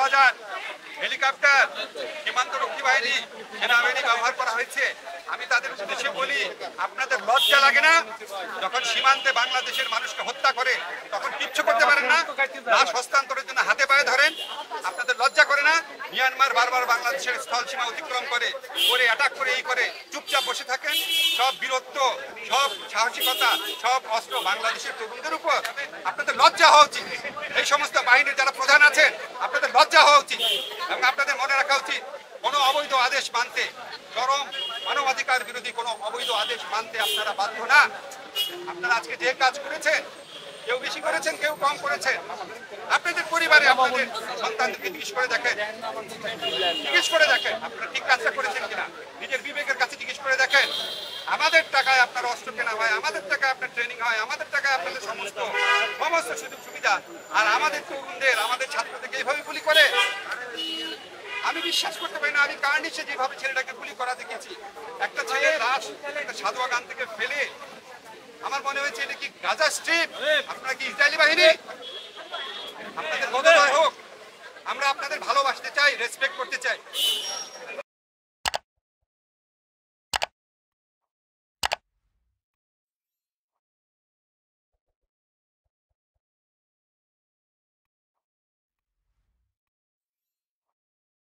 হাজার হেলিকপ্টার, সীমান্তরক্ষী বাহিনী, সেনাবাহিনী ব্যবহার করা হয়েছে। আমি তাদের উদ্দেশ্যে বলি, আপনাদের লজ্জা লাগে না? যখন সীমান্তে বাংলাদেশের মানুষকে হত্যা করে তখন কিচ্ছু করতে পারেন না, লাশ হস্তান্তরের জন্য হাতে পায়ে ধরেন। আপনাদের লজ্জা করে না? মিয়ানমার বারবার বাংলাদেশের স্থল সীমা অতিক্রম করে অ্যাটাক করে চুপচাপ বসে থাকেন। সব বীরত্ব, সব সাহসিকতা, সব অস্ত্র বাংলাদেশের তরুণদের উপর। আপনাদের লজ্জা হওয়া উচিত। এই সমস্ত বাহিনীর যারা প্রধান আছেন, আপনাদের লজ্জা হওয়া উচিত এবং আপনাদের মনে রাখা উচিত, কোনো অবৈধ আদেশ মানতে, চরম মানবাধিকার বিরোধী কোনো অবৈধ আদেশ মানতে আপনারা বাধ্য না। আপনারা আজকে যে কাজ করেছেন, কেউ বেশি করেছেন, কেউ কম করেছেন। আপনাদের পরিবারে আপনাদের সন্তানদেরকে জিজ্ঞেস করে দেখেন, আপনারা ঠিক কাজটা করেছেন কিনা। নিজের বিবেকের কাছে জিজ্ঞেস করে দেখেন। আমাদের টাকায় আপনার অস্ত্র কেনা হয়, আমাদের টাকায় আপনার ট্রেনিং হয়, আমাদের টাকায় আপনাদের সমস্ত সুযোগ সুবিধা, আর আমাদের তরুণদের, আমাদের ছাত্রদেরকে এইভাবে গুলি করে। আমি বিশ্বাস করতে পারি না। আমি কার্নিশে যেভাবে ছেলেটাকে গুলি করা দেখেছি, একটা ছেলে লাশ একটা সাদোয়া গান থেকে ফেলে, আমার মনে হয়েছে এটা কি গাজা স্ট্রিপ? আপনারা কি ইসরায়েলি বাহিনী? আপনাদের বোধোদয় হোক। আমরা আপনাদের ভালোবাসতে চাই, রেসপেক্ট করতে চাই।